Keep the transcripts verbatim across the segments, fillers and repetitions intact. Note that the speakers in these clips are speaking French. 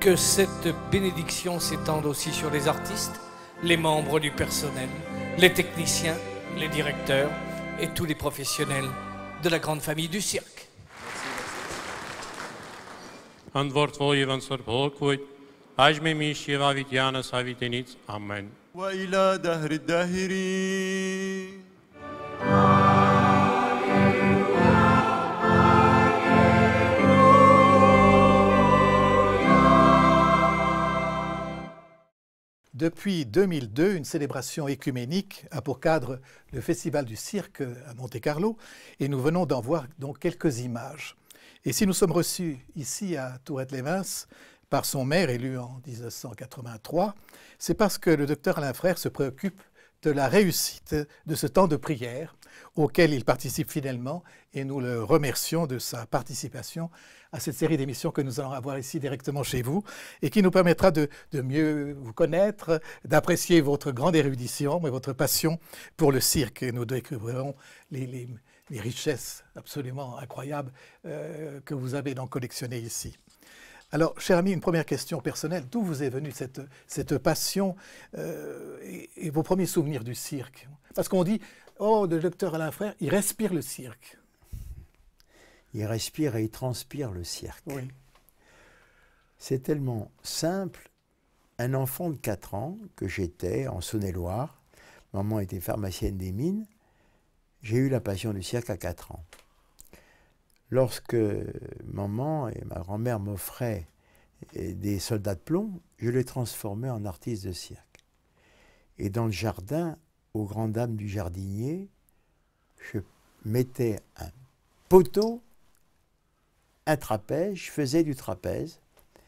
que cette bénédiction s'étende aussi sur les artistes, les membres du personnel, les techniciens, les directeurs et tous les professionnels de la grande famille du cirque. Amen. وإلى دهر الداهرين. Depuis deux mille deux, une célébration écuménique a pour cadre le Festival du cirque à Monte-Carlo et nous venons d'en voir donc quelques images. Et si nous sommes reçus ici à Tourette-les-Vins par son maire élu en mille neuf cent quatre-vingt-trois, c'est parce que le docteur Alain Frère se préoccupe de la réussite de ce temps de prière auquel il participe fidèlement et nous le remercions de sa participation à cette série d'émissions que nous allons avoir ici directement chez vous et qui nous permettra de, de mieux vous connaître, d'apprécier votre grande érudition et votre passion pour le cirque. Et nous découvrirons les, les, les richesses absolument incroyables euh, que vous avez donc collectionnées ici. Alors, cher ami, une première question personnelle. D'où vous est venue cette, cette passion euh, et, et vos premiers souvenirs du cirque? Parce qu'on dit, oh, le docteur Alain Frère, il respire le cirque. Il respire et il transpire le cirque. Oui. C'est tellement simple. Un enfant de quatre ans, que j'étais en Saône-et-Loire, maman était pharmacienne des mines, j'ai eu la passion du cirque à quatre ans. Lorsque maman et ma grand-mère m'offraient des soldats de plomb, je les transformais en artistes de cirque. Et dans le jardin, aux grandes dames du jardinier, je mettais un poteau, un trapèze, je faisais du trapèze,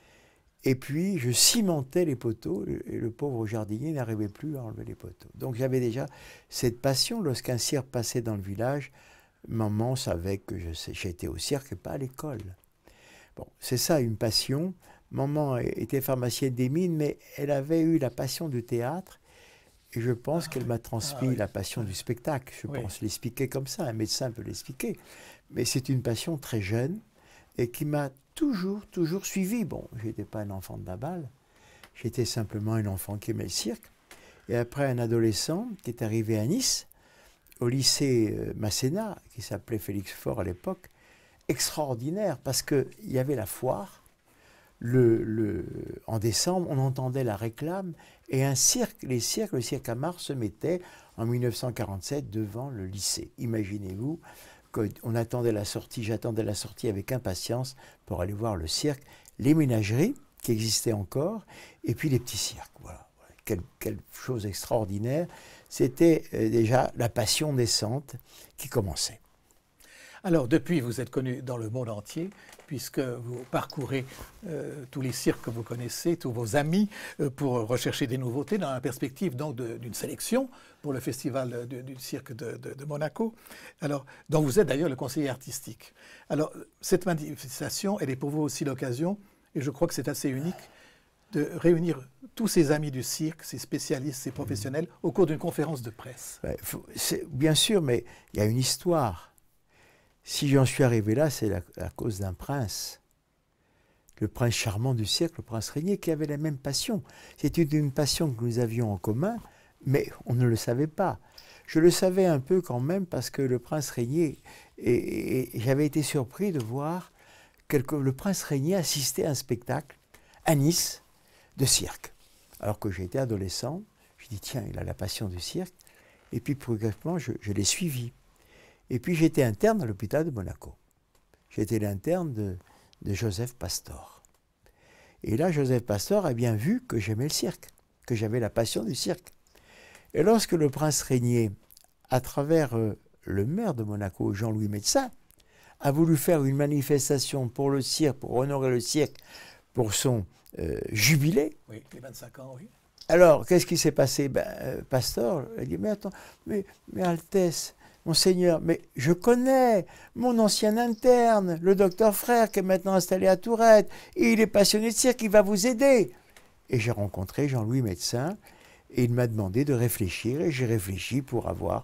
et puis je cimentais les poteaux, et le pauvre jardinier n'arrivait plus à enlever les poteaux. Donc j'avais déjà cette passion. Lorsqu'un cirque passait dans le village, maman savait que j'étais au cirque et pas à l'école. Bon, c'est ça, une passion. Maman était pharmacienne des mines, mais elle avait eu la passion du théâtre. Et je pense ah, qu'elle m'a transmis ah, oui. la passion du spectacle. Je oui. pense l'expliquer comme ça. Un médecin peut l'expliquer. Mais c'est une passion très jeune et qui m'a toujours, toujours suivi. Bon, je n'étais pas un enfant de la balle. J'étais simplement un enfant qui aimait le cirque. Et après, un adolescent qui est arrivé à Nice, au lycée euh, Masséna, qui s'appelait Félix Faure à l'époque, extraordinaire, parce qu'il y avait la foire. Le, le, en décembre, on entendait la réclame, et un cirque, les cirques, le cirque à Mars se mettait en mille neuf cent quarante-sept devant le lycée. Imaginez-vous qu'on attendait la sortie, j'attendais la sortie avec impatience pour aller voir le cirque, les ménageries qui existaient encore, et puis les petits cirques. Voilà, quelle, quelle chose extraordinaire. C'était euh, déjà la passion naissante qui commençait. Alors, depuis, vous êtes connu dans le monde entier, puisque vous parcourez euh, tous les cirques que vous connaissez, tous vos amis, euh, pour rechercher des nouveautés dans la perspective donc d'une sélection pour le festival de, du cirque de, de, de Monaco, alors, dont vous êtes d'ailleurs le conseiller artistique. Alors, cette manifestation, elle est pour vous aussi l'occasion, et je crois que c'est assez unique, de réunir tous ces amis du cirque, ces spécialistes, ces professionnels, mmh. au cours d'une conférence de presse. Ouais, faut, bien sûr, mais il y a une histoire. Si j'en suis arrivé là, c'est à cause d'un prince. Le prince charmant du cirque, le prince Régnier, qui avait la même passion. C'était une passion que nous avions en commun, mais on ne le savait pas. Je le savais un peu quand même parce que le prince Régnier, et, et, et j'avais été surpris de voir que le prince Régnier assistait à un spectacle à Nice de cirque. Alors que j'étais adolescent, je dis tiens, il a la passion du cirque. Et puis progressivement, je, je l'ai suivi. Et puis j'étais interne à l'hôpital de Monaco. J'étais l'interne de, de Joseph Pastor. Et là, Joseph Pastor a bien vu que j'aimais le cirque, que j'avais la passion du cirque. Et lorsque le prince Régnier, à travers euh, le maire de Monaco, Jean-Louis Médecin, a voulu faire une manifestation pour le cirque, pour honorer le cirque, pour son euh, jubilé. Oui, les vingt-cinq ans, oui. Alors, qu'est-ce qui s'est passé? Ben, euh, Pastor a dit, mais attends, mais, mais Altesse, Monseigneur, mais je connais mon ancien interne, le docteur Frère, qui est maintenant installé à Tourette. Et il est passionné de cirque, il va vous aider. Et j'ai rencontré Jean-Louis Médecin, et il m'a demandé de réfléchir, et j'ai réfléchi pour avoir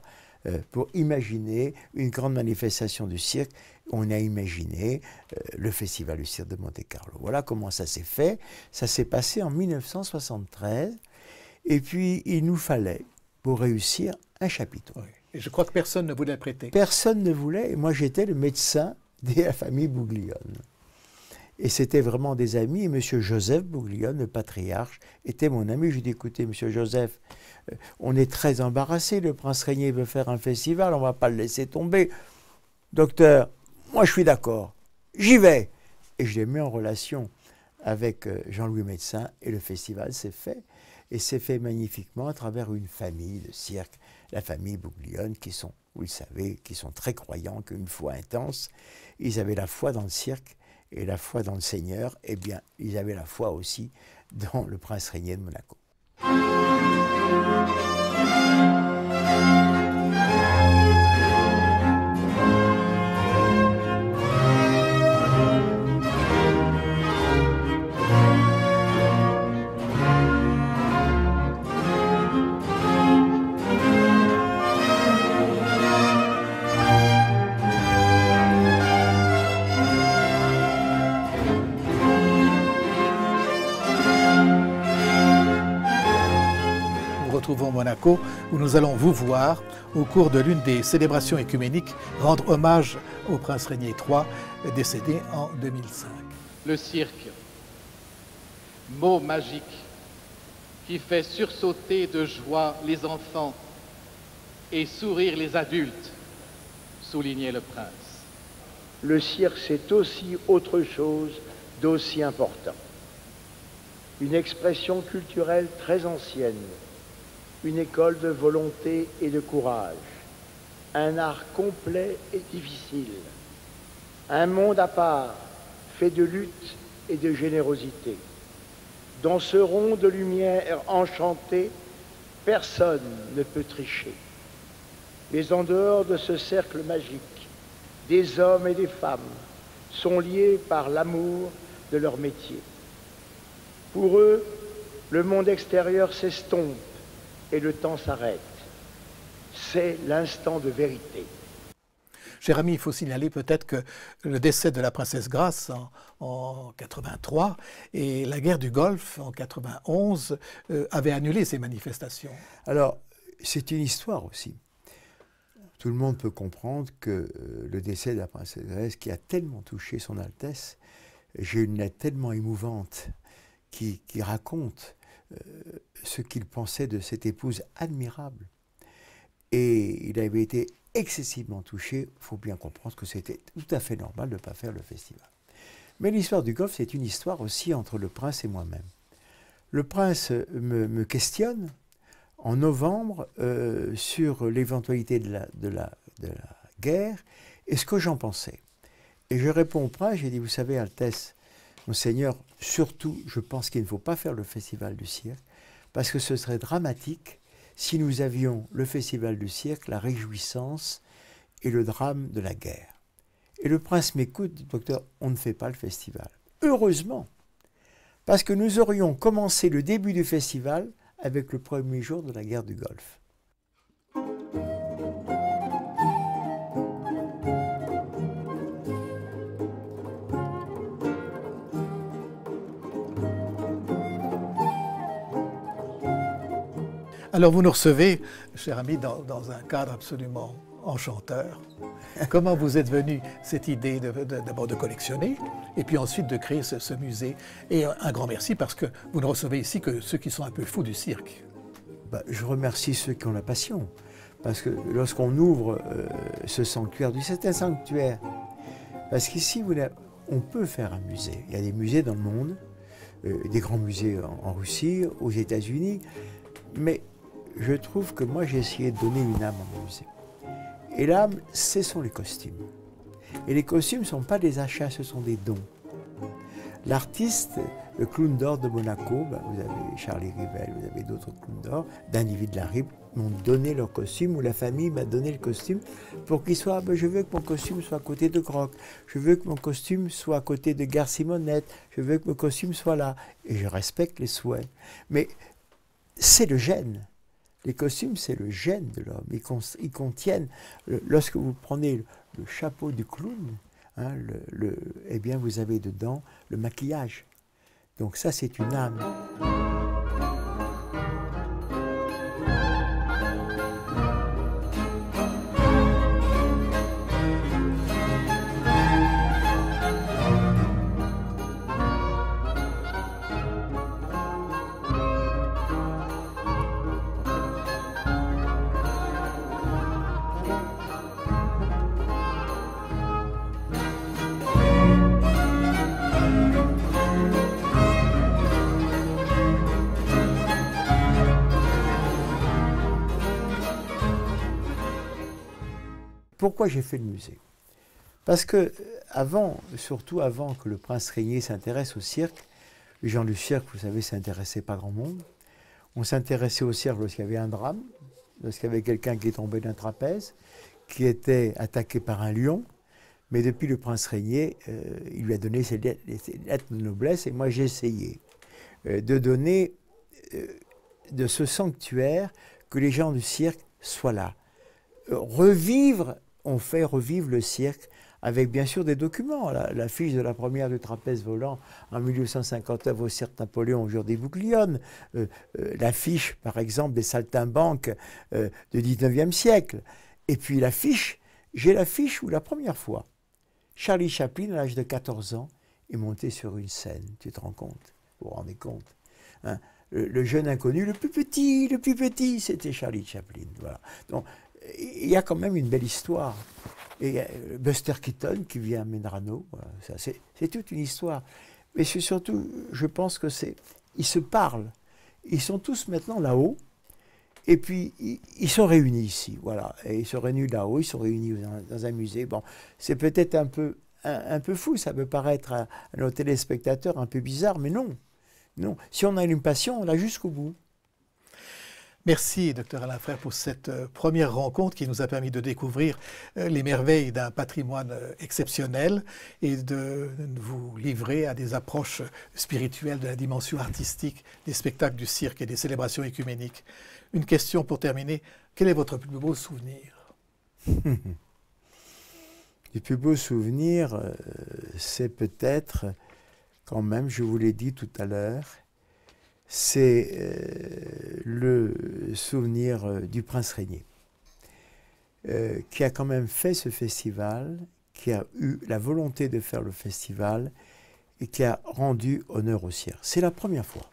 euh, pour imaginer une grande manifestation du cirque. On a imaginé euh, le Festival du cirque de Monte-Carlo. Voilà comment ça s'est fait. Ça s'est passé en mille neuf cent soixante-treize. Et puis, il nous fallait, pour réussir, un chapiteau. Oui. Et je crois que personne ne voulait le prêter. Personne ne voulait. Et moi, j'étais le médecin de la famille Bouglione. Et c'était vraiment des amis. Et M. Joseph Bouglione, le patriarche, était mon ami. Je lui ai dit, écoutez, M. Joseph, euh, on est très embarrassé. Le prince Régnier veut faire un festival. On ne va pas le laisser tomber. Docteur, moi, je suis d'accord. J'y vais. Et je l'ai mis en relation avec euh, Jean-Louis Médecin. Et le festival s'est fait. Et c'est fait magnifiquement à travers une famille de cirque, la famille Bouglione, qui sont, vous le savez, qui sont très croyants, qu'une foi intense. Ils avaient la foi dans le cirque. Et la foi dans le Seigneur, eh bien, ils avaient la foi aussi dans le prince Régnier de Monaco. Retrouvons Monaco, où nous allons vous voir, au cours de l'une des célébrations écuméniques, rendre hommage au prince Régnier trois, décédé en deux mille cinq. Le cirque, mot magique qui fait sursauter de joie les enfants et sourire les adultes, soulignait le prince. Le cirque, c'est aussi autre chose d'aussi important. Une expression culturelle très ancienne, une école de volonté et de courage, un art complet et difficile, un monde à part, fait de lutte et de générosité. Dans ce rond de lumière enchanté, personne ne peut tricher. Mais en dehors de ce cercle magique, des hommes et des femmes sont liés par l'amour de leur métier. Pour eux, le monde extérieur s'estompe et le temps s'arrête. C'est l'instant de vérité. Cher ami, il faut signaler peut-être que le décès de la princesse Grace en, en quatre-vingt-trois et la guerre du Golfe en quatre-vingt-onze euh, avaient annulé ces manifestations. Alors, c'est une histoire aussi. Tout le monde peut comprendre que euh, le décès de la princesse Grace, qui a tellement touché son Altesse, j'ai une lettre tellement émouvante qui, qui raconte euh, ce qu'il pensait de cette épouse admirable. Et il avait été excessivement touché. Il faut bien comprendre que c'était tout à fait normal de ne pas faire le festival. Mais l'histoire du Golfe, c'est une histoire aussi entre le prince et moi-même. Le prince me, me questionne en novembre euh, sur l'éventualité de la, de, la, de la guerre et ce que j'en pensais. Et je réponds au prince, j'ai dit, vous savez, Altesse, Monseigneur, surtout, je pense qu'il ne faut pas faire le festival du cirque, parce que ce serait dramatique si nous avions le festival du cirque, la réjouissance et le drame de la guerre. Et le prince m'écoute, dit, docteur, on ne fait pas le festival. Heureusement, parce que nous aurions commencé le début du festival avec le premier jour de la guerre du Golfe. Alors vous nous recevez, cher ami, dans, dans un cadre absolument enchanteur. Comment vous êtes venu cette idée d'abord de, de, de collectionner et puis ensuite de créer ce, ce musée? Et un grand merci parce que vous ne recevez ici que ceux qui sont un peu fous du cirque. Bah, je remercie ceux qui ont la passion. Parce que lorsqu'on ouvre euh, ce sanctuaire, c'est un sanctuaire. Parce qu'ici, on peut faire un musée. Il y a des musées dans le monde, euh, des grands musées en, en Russie, aux États-Unis. Mais je trouve que moi, j'ai essayé de donner une âme à mon musée. Et l'âme, ce sont les costumes. Et les costumes ne sont pas des achats, ce sont des dons. L'artiste, le clown d'or de Monaco, ben vous avez Charlie Rivel, vous avez d'autres clowns d'or, d'Anivy de la Ribe, m'ont donné leur costume, ou la famille m'a donné le costume, pour qu'il soit, ben je veux que mon costume soit à côté de Groc, je veux que mon costume soit à côté de Gare Simonette, je veux que mon costume soit là. Et je respecte les souhaits. Mais c'est le gène. Les costumes, c'est le gène de l'homme. Ils, con, ils contiennent, le, lorsque vous prenez le, le chapeau du clown, hein, le, le, eh bien, vous avez dedans le maquillage. Donc ça, c'est une âme. Pourquoi j'ai fait le musée? Parce que avant, surtout avant que le prince Régnier s'intéresse au cirque, les gens du cirque, vous savez, s'intéressaient pas grand monde. On s'intéressait au cirque lorsqu'il y avait un drame, lorsqu'il y avait quelqu'un qui est tombé d'un trapèze, qui était attaqué par un lion. Mais depuis le prince Régnier, euh, il lui a donné ses lettres de noblesse, et moi j'ai essayé euh, de donner euh, de ce sanctuaire que les gens du cirque soient là. Euh, revivre on fait revivre le cirque avec bien sûr des documents. La, la fiche de la première du trapèze volant en mille huit cent cinquante-neuf au cirque Napoléon au jour des Bouglione. Euh, euh, la fiche, par exemple, des saltimbanques euh, du dix-neuvième siècle. Et puis la fiche, j'ai la fiche où la première fois, Charlie Chaplin, à l'âge de quatorze ans, est monté sur une scène. Tu te rends compte? Vous vous rendez compte, hein? le, le jeune inconnu, le plus petit, le plus petit, c'était Charlie Chaplin. Voilà. Donc, il y a quand même une belle histoire. Et Buster Keaton qui vient à Medrano, c'est toute une histoire. Mais c'est surtout, je pense que c'est, ils se parlent. Ils sont tous maintenant là-haut, et puis ils, ils sont réunis ici, voilà. Et ils sont réunis là-haut, ils sont réunis dans, dans un musée. Bon, c'est peut-être un peu, un, un peu fou, ça peut paraître à, à nos téléspectateurs un peu bizarre, mais non, non. Si on a une passion, on l'a jusqu'au bout. Merci, docteur Alain Frère, pour cette euh, première rencontre qui nous a permis de découvrir euh, les merveilles d'un patrimoine euh, exceptionnel et de, de vous livrer à des approches spirituelles de la dimension artistique des spectacles du cirque et des célébrations écuméniques. Une question pour terminer, quel est votre plus beau souvenir? Le plus beau souvenir, euh, c'est peut-être, quand même, je vous l'ai dit tout à l'heure, c'est euh, le souvenir euh, du prince Régnier, euh, qui a quand même fait ce festival, qui a eu la volonté de faire le festival et qui a rendu honneur au cirque. C'est la première fois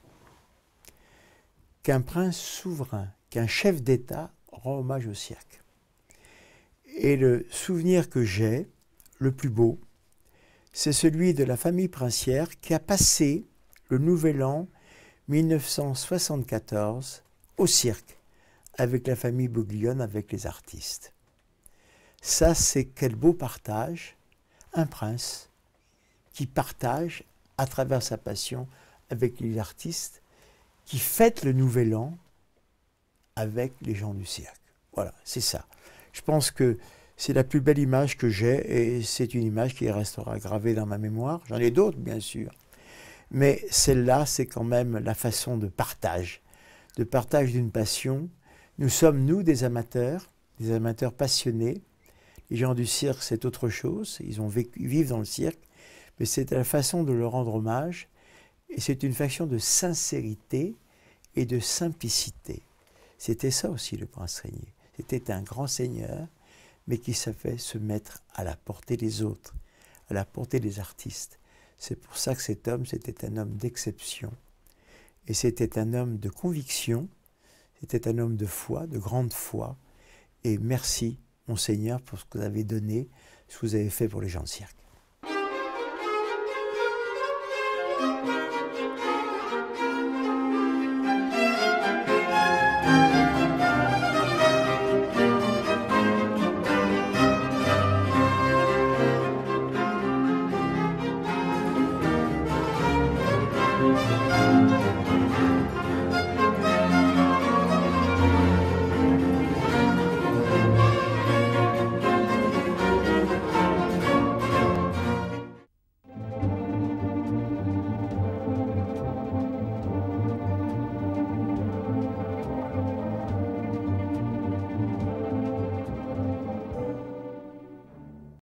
qu'un prince souverain, qu'un chef d'État rend hommage au cirque. Et le souvenir que j'ai, le plus beau, c'est celui de la famille princière qui a passé le Nouvel An mille neuf cent soixante-quatorze au cirque avec la famille Bouglione, avec les artistes. Ça, c'est quel beau partage, un prince qui partage à travers sa passion avec les artistes, qui fête le Nouvel An avec les gens du cirque. Voilà, c'est ça. Je pense que c'est la plus belle image que j'ai et c'est une image qui restera gravée dans ma mémoire. J'en ai d'autres, bien sûr. Mais celle-là, c'est quand même la façon de partage, de partage d'une passion. Nous sommes, nous, des amateurs, des amateurs passionnés. Les gens du cirque, c'est autre chose. Ils ont vécu, ils vivent dans le cirque. Mais c'est la façon de leur rendre hommage. Et c'est une façon de sincérité et de simplicité. C'était ça aussi, le prince Régnier. C'était un grand seigneur, mais qui savait se mettre à la portée des autres, à la portée des artistes. C'est pour ça que cet homme, c'était un homme d'exception. Et c'était un homme de conviction, c'était un homme de foi, de grande foi. Et merci, Monseigneur, pour ce que vous avez donné, ce que vous avez fait pour les gens de cirque.